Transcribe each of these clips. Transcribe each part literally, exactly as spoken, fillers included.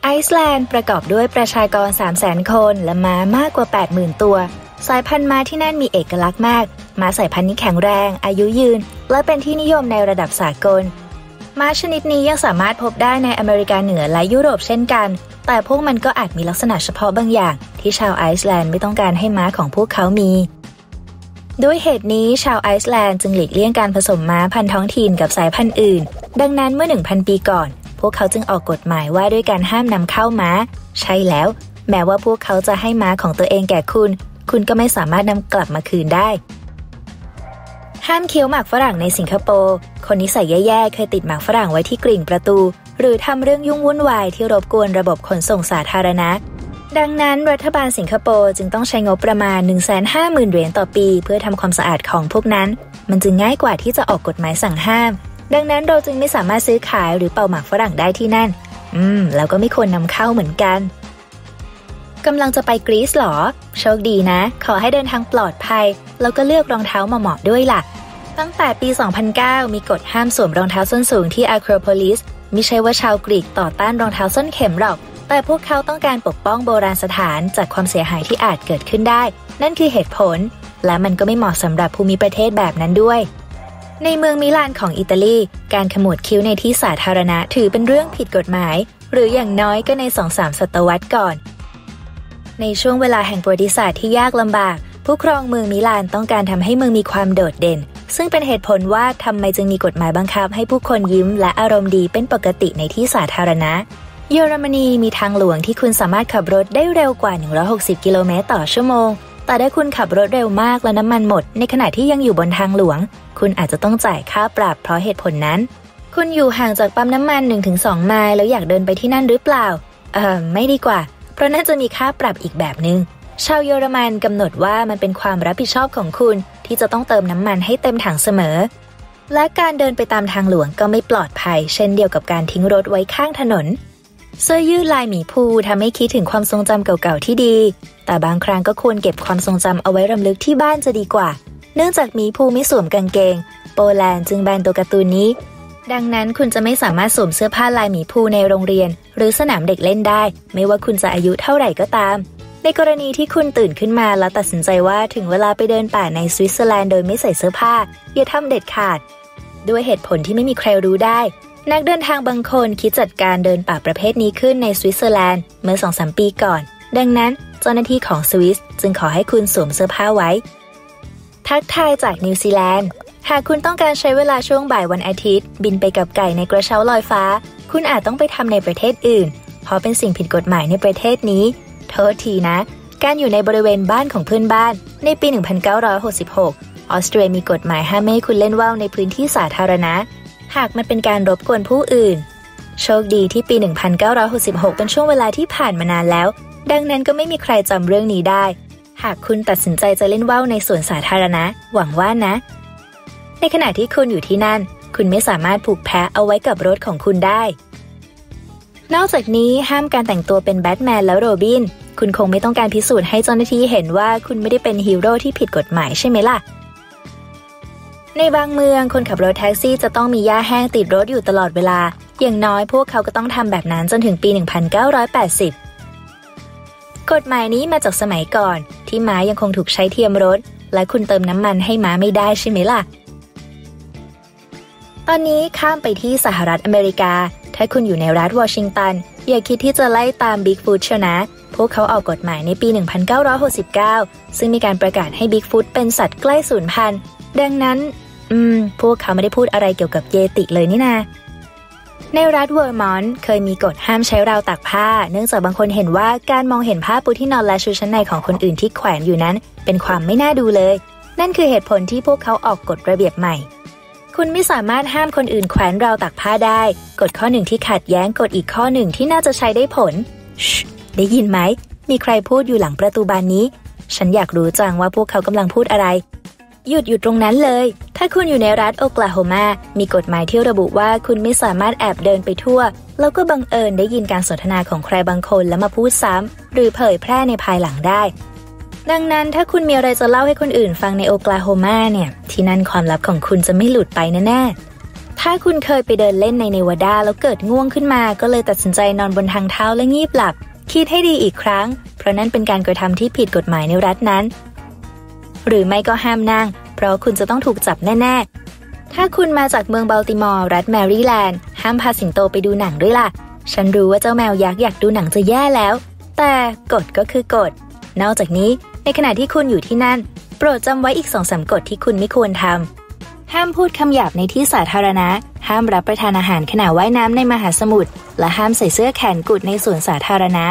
ไอซ์แลนด์ประกอบด้วยประชากร สามแสน คนและม้ามากกว่า แปดหมื่น ตัวสายพันธุ์ม้าที่นั่นมีเอกลักษณ์มากม้าสายพันธุ์นี้แข็งแรงอายุยืนและเป็นที่นิยมในระดับสากลม้าชนิดนี้ยังสามารถพบได้ในอเมริกาเหนือและยุโรปเช่นกันแต่พวกมันก็อาจมีลักษณะเฉพาะบางอย่างที่ชาวไอซ์แลนด์ไม่ต้องการให้ม้าของพวกเขามีด้วยเหตุนี้ชาวไอซ์แลนด์จึงหลีกเลี่ยงการผสมม้าพันธุ์ท้องถิ่นกับสายพันธุ์อื่นดังนั้นเมื่อ หนึ่งพัน ปีก่อนพวกเขาจึงออกกฎหมายว่าด้วยการห้ามนำเข้าม้าใช่แล้วแม้ว่าพวกเขาจะให้ม้าของตัวเองแก่คุณคุณก็ไม่สามารถนำกลับมาคืนได้ห้ามเคี้ยวหมากฝรั่งในสิงคโปร์คนนิสัยแย่ๆเคยติดหมากฝรั่งไว้ที่กริ่งประตูหรือทำเรื่องยุ่งวุ่นวายที่รบกวนระบบขนส่งสาธารณะดังนั้นรัฐบาลสิงคโปร์จึงต้องใช้งบประมาณ หนึ่งแสนห้าหมื่น เหรียญต่อปีเพื่อทำความสะอาดของพวกนั้นมันจึงง่ายกว่าที่จะออกกฎหมายสั่งห้ามดังนั้นเราจึงไม่สามารถซื้อขายหรือเป่าหมากฝรั่งได้ที่นั่นอืมแล้วก็ไม่ควรนำเข้าเหมือนกันกำลังจะไปกรีซหรอโชคดีนะขอให้เดินทางปลอดภัยแล้วก็เลือกรองเท้าเหมาะๆด้วยล่ะตั้งแต่ปี สองพันเก้า มีกฎห้ามสวมรองเท้าส้นสูงที่อะโครโพลิสไม่ใช่ว่าชาวกรีกต่อต้านรองเท้าส้นเข็มหรอกแต่พวกเขาต้องการปกป้องโบราณสถานจากความเสียหายที่อาจเกิดขึ้นได้นั่นคือเหตุผลและมันก็ไม่เหมาะสำหรับภูมิประเทศแบบนั้นด้วยในเมืองมิลานของอิตาลีการขมวดคิ้วในที่สาธารณะถือเป็นเรื่องผิดกฎหมายหรืออย่างน้อยก็ใน สองถึงสาม ศตวรรษก่อนในช่วงเวลาแห่งประวัติศาสตร์ที่ยากลำบากผู้ครองเมืองมิลานต้องการทำให้เมืองมีความโดดเด่นซึ่งเป็นเหตุผลว่าทำไมจึงมีกฎหมายบังคับให้ผู้คนยิ้มและอารมณ์ดีเป็นปกติในที่สาธารณะเยอรมนีมีทางหลวงที่คุณสามารถขับรถได้เร็วกว่าหนึ่งร้อยหกสิบกิโลเมตรต่อชั่วโมงแต่ถ้าคุณขับรถเร็วมากและน้ำมันหมดในขณะที่ยังอยู่บนทางหลวงคุณอาจจะต้องจ่ายค่าปรับเพราะเหตุผลนั้นคุณอยู่ห่างจากปั๊มน้ำมัน หนึ่งถึงสอง ไมล์แล้วอยากเดินไปที่นั่นหรือเปล่าเอ่อไม่ดีกว่าเพราะน่าจะมีค่าปรับอีกแบบนึงชาวเยอรมันกำหนดว่ามันเป็นความรับผิดชอบของคุณที่จะต้องเติมน้ำมันให้เต็มถังเสมอและการเดินไปตามทางหลวงก็ไม่ปลอดภัยเช่นเดียวกับการทิ้งรถไว้ข้างถนนเสื้อยืดลายหมีภูทำให้คิดถึงความทรงจำเก่าๆที่ดีแต่บางครั้งก็ควรเก็บความทรงจำเอาไว้รำลึกที่บ้านจะดีกว่าเนื่องจากหมีภูไม่สวมกางเกงโปแลนด์จึงแบนตัวการ์ตูนนี้ดังนั้นคุณจะไม่สามารถสวมเสื้อผ้าลายหมีภูในโรงเรียนหรือสนามเด็กเล่นได้ไม่ว่าคุณจะอายุเท่าไหร่ก็ตามในกรณีที่คุณตื่นขึ้นมาแล้วตัดสินใจว่าถึงเวลาไปเดินป่าในสวิตเซอร์แลนด์โดยไม่ใส่เสื้อผ้าอย่าทำเด็ดขาดด้วยเหตุผลที่ไม่มีใครรู้ได้นักเดินทางบางคนคิดจัดการเดินป่าประเภทนี้ขึ้นในสวิตเซอร์แลนด์เมื่อ สองถึงสาม ปีก่อนดังนั้นเจ้าหน้าที่ของสวิสจึงขอให้คุณสวมเสื้อผ้าไว้ทักทายจากนิวซีแลนด์หากคุณต้องการใช้เวลาช่วงบ่ายวันอาทิตย์บินไปกับไก่ในกระเช้าลอยฟ้าคุณอาจต้องไปทำในประเทศอื่นเพราะเป็นสิ่งผิดกฎหมายในประเทศนี้โทษทีนะการอยู่ในบริเวณบ้านของเพื่อนบ้านในปี หนึ่งพันเก้าร้อยหกสิบหก ออสเตรียมีกฎหมายห้ามไม่ให้คุณเล่นว่าวในพื้นที่สาธารณะหากมันเป็นการรบกวนผู้อื่นโชคดีที่ปี หนึ่งพันเก้าร้อยหกสิบหก เป็นช่วงเวลาที่ผ่านมานานแล้วดังนั้นก็ไม่มีใครจำเรื่องนี้ได้หากคุณตัดสินใจจะเล่นว่าวในสวนสาธารณะหวังว่านะในขณะที่คุณอยู่ที่นั่นคุณไม่สามารถผูกแพะเอาไว้กับรถของคุณได้นอกจากนี้ห้ามการแต่งตัวเป็นแบทแมนและโรบินคุณคงไม่ต้องการพิสูจน์ให้เจ้าหน้าที่เห็นว่าคุณไม่ได้เป็นฮีโร่ที่ผิดกฎหมายใช่ไหมล่ะในบางเมืองคนขับรถแท็กซี่จะต้องมีหญ้าแห้งติดรถอยู่ตลอดเวลาอย่างน้อยพวกเขาก็ต้องทำแบบนั้นจนถึงปี หนึ่งพันเก้าร้อยแปดสิบ กฎหมายนี้มาจากสมัยก่อนที่ม้ายังคงถูกใช้เทียมรถและคุณเติมน้ำมันให้ม้าไม่ได้ใช่ไหมล่ะตอนนี้ข้ามไปที่สหรัฐอเมริกาถ้าคุณอยู่ในรัฐวอชิงตันอย่าคิดที่จะไล่ตามบิ๊กฟุตเชียวนะพวกเขาออกกฎหมายในปี หนึ่งพันเก้าร้อยหกสิบเก้า ซึ่งมีการประกาศให้บิ๊กฟุตเป็นสัตว์ใกล้สูญพันธุ์ดังนั้นอืมพวกเขาไม่ได้พูดอะไรเกี่ยวกับเยติเลยนี่นาในรัฐเวอร์มอนต์เคยมีกฎห้ามใช้ราวตากผ้าเนื่องจากบางคนเห็นว่าการมองเห็นผ้าปูที่นอนและชุดชั้นในของคนอื่นที่แขวนอยู่นั้นเป็นความไม่น่าดูเลยนั่นคือเหตุผลที่พวกเขาออกกฎระเบียบใหม่คุณไม่สามารถห้ามคนอื่นแขวนราวตากผ้าได้กฎข้อหนึ่งที่ขัดแย้งกฎอีกข้อหนึ่งที่น่าจะใช้ได้ผลได้ยินไหมมีใครพูดอยู่หลังประตูบานนี้ฉันอยากรู้จังว่าพวกเขากำลังพูดอะไรหยุดอยู่ตรงนั้นเลยถ้าคุณอยู่ในรัฐโอคลาโฮมามีกฎหมายที่ระบุว่าคุณไม่สามารถแอบเดินไปทั่วแล้วก็บังเอิญได้ยินการสนทนาของใครบางคนแล้วมาพูดซ้ำหรือเผยแพร่ในภายหลังได้ดังนั้นถ้าคุณมีอะไรจะเล่าให้คนอื่นฟังในโอคลาโฮมาเนี่ยที่นั่นความลับของคุณจะไม่หลุดไปแน่ๆถ้าคุณเคยไปเดินเล่นในเนวาดาแล้วเกิดง่วงขึ้นมาก็เลยตัดสินใจนอนบนทางเท้าและงีบหลับคิดให้ดีอีกครั้งเพราะนั่นเป็นการกระทำที่ผิดกฎหมายในรัฐนั้นหรือไม่ก็ห้ามนั่งเพราะคุณจะต้องถูกจับแน่ๆถ้าคุณมาจากเมืองบัลติมอร์รัฐแมริแลนด์ห้ามพาสิงโตไปดูหนังด้วยล่ะฉันรู้ว่าเจ้าแมวยักษ์อยากดูหนังจะแย่แล้วแต่กฎก็คือกฎนอกจากนี้ในขณะที่คุณอยู่ที่นั่นโปรดจำไว้อีก สองสาม กฎที่คุณไม่ควรทำห้ามพูดคำหยาบในที่สาธารณะห้ามรับประทานอาหารขณะว่ายน้ำในมหาสมุทรและห้ามใส่เสื้อแขนกุดในสวนสาธารณะ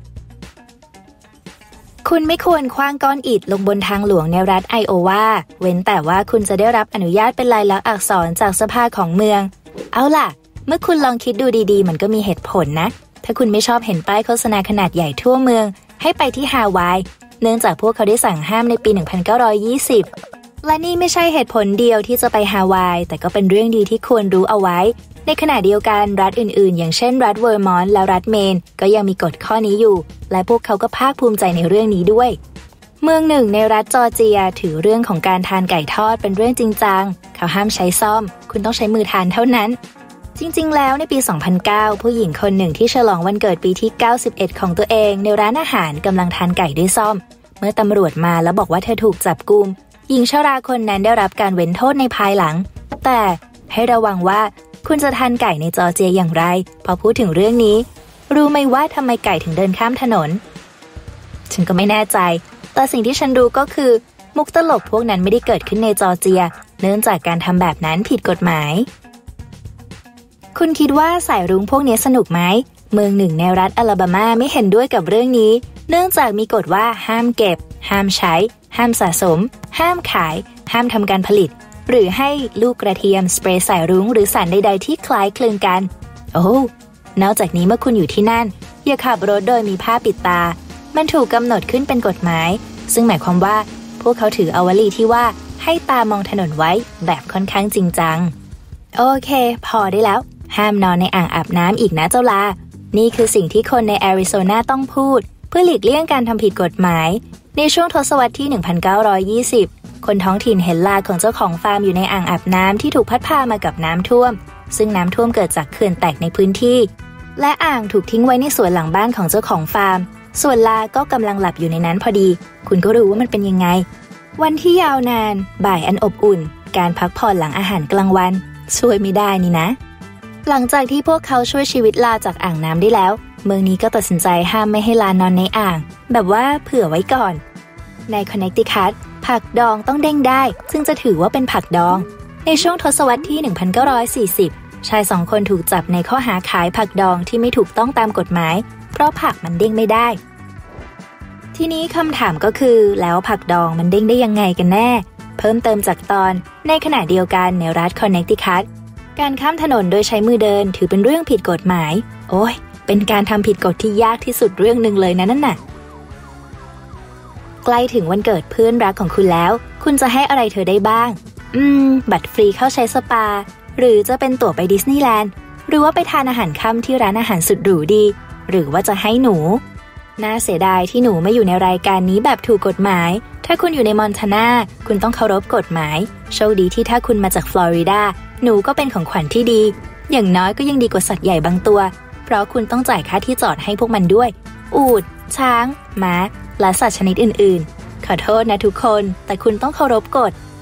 คุณไม่ควรคว้างก้อนอิฐลงบนทางหลวงในรัฐไอโอวาเว้นแต่ว่าคุณจะได้รับอนุญาตเป็นลายลักษณ์อักษรจากสภาของเมืองเอาล่ะเมื่อคุณลองคิดดูดีๆมันก็มีเหตุผลนะถ้าคุณไม่ชอบเห็นป้ายโฆษณาขนาดใหญ่ทั่วเมืองให้ไปที่ฮาวายเนื่องจากพวกเขาได้สั่งห้ามในปีหนึ่งพันเก้าร้อยยี่สิบและนี่ไม่ใช่เหตุผลเดียวที่จะไปฮาวายแต่ก็เป็นเรื่องดีที่ควรรู้เอาไว้ในขณะเดียวกันรัฐอื่นๆอย่างเช่นรัฐเวอร์มอนต์และรัฐเมนก็ยังมีกฎข้อนี้อยู่และพวกเขาก็ภาคภูมิใจในเรื่องนี้ด้วยเมืองหนึ่งในรัฐจอร์เจียถือเรื่องของการทานไก่ทอดเป็นเรื่องจริงจังเขาห้ามใช้ซ่อมคุณต้องใช้มือทานเท่านั้นจริงๆแล้วในปี สองพันเก้า ผู้หญิงคนหนึ่งที่ฉลองวันเกิดปีที่ เก้าสิบเอ็ด ของตัวเองในร้านอาหารกำลังทานไก่ด้วยซ่อมเมื่อตำรวจมาแล้วบอกว่าเธอถูกจับกุมหญิงชราคนนั้นได้รับการเว้นโทษในภายหลังแต่ให้ระวังว่าคุณจะทานไก่ในจอร์เจียอย่างไรพอพูดถึงเรื่องนี้รู้ไหมว่าทำไมไก่ถึงเดินข้ามถนนฉันก็ไม่แน่ใจแต่สิ่งที่ฉันรู้ก็คือมุกตลกพวกนั้นไม่ได้เกิดขึ้นในจอร์เจียเนื่องจากการทำแบบนั้นผิดกฎหมายคุณคิดว่าสายรุ้งพวกนี้สนุกไหมเมืองหนึ่งในรัฐอลาบามาไม่เห็นด้วยกับเรื่องนี้เนื่องจากมีกฎว่าห้ามเก็บห้ามใช้ห้ามสะสมห้ามขายห้ามทำการผลิตหรือให้ลูกกระเทียมสเปรย์สายรุ้งหรือสารใดๆที่คล้ายคลึงกันโอ้นอกจากนี้เมื่อคุณอยู่ที่นั่นอย่าขับรถโดยมีผ้าปิดตามันถูกกำหนดขึ้นเป็นกฎหมายซึ่งหมายความว่าพวกเขาถือเอาวลีที่ว่าให้ตามองถนนไว้แบบค่อนข้างจริงจังโอเคพอได้แล้วห้ามนอนในอ่างอาบน้ำอีกนะเจ้าลานี่คือสิ่งที่คนในแอริโซนาต้องพูดเพื่อหลีกเลี่ยงการทำผิดกฎหมายในช่วงทศวรรษที่ หนึ่งพันเก้าร้อยยี่สิบ คนท้องถิ่นเห็นลาของเจ้าของฟาร์มอยู่ในอ่างอาบน้ำที่ถูกพัดพามากับน้ำท่วมซึ่งน้ำท่วมเกิดจากเขื่อนแตกในพื้นที่และอ่างถูกทิ้งไว้ในสวนหลังบ้านของเจ้าของฟาร์มส่วนลาก็กำลังหลับอยู่ในนั้นพอดีคุณก็รู้ว่ามันเป็นยังไงวันที่ยาวนานบ่ายอันอบอุ่นการพักผ่อนหลังอาหารกลางวันช่วยไม่ได้นี่นะหลังจากที่พวกเขาช่วยชีวิตลาจากอ่างน้ำได้แล้วเมืองนี้ก็ตัดสินใจห้ามไม่ให้ลานอนในอ่างแบบว่าเผื่อไว้ก่อนในคอนเนคติคัตผักดองต้องเด้งได้ซึ่งจะถือว่าเป็นผักดองในช่วงทศวรรษที่ หนึ่งพันเก้าร้อยสี่สิบ ชายสองคนถูกจับในข้อหาขายผักดองที่ไม่ถูกต้องตามกฎหมายเพราะผักมันเด้งไม่ได้ทีนี้คำถามก็คือแล้วผักดองมันเด้งได้ยังไงกันแน่เพิ่มเติมจากตอนในขณะเดียวกันในรัฐคอนเนคติคัตการข้ามถนนโดยใช้มือเดินถือเป็นเรื่องผิดกฎหมายโอ้ยเป็นการทำผิดกฎที่ยากที่สุดเรื่องนึงเลยนะนั่นน่ะใกล้ถึงวันเกิดเพื่อนรักของคุณแล้วคุณจะให้อะไรเธอได้บ้างอืมบัตรฟรีเข้าใช้สปาหรือจะเป็นตั๋วไปดิสนีย์แลนด์หรือว่าไปทานอาหารค่ำที่ร้านอาหารสุดหรูดีหรือว่าจะให้หนูน่าเสียดายที่หนูไม่อยู่ในรายการนี้แบบถูกกฎหมายถ้าคุณอยู่ในมอนทานาคุณต้องเคารพกฎหมายโชคดีที่ถ้าคุณมาจากฟลอริดาหนูก็เป็นของขวัญที่ดีอย่างน้อยก็ยังดีกว่าสัตว์ใหญ่บางตัวเพราะคุณต้องจ่ายค่าที่จอดให้พวกมันด้วยอูฐช้างม้าและสัตว์ชนิดอื่นๆขอโทษนะทุกคนแต่คุณต้องเคารพกฎ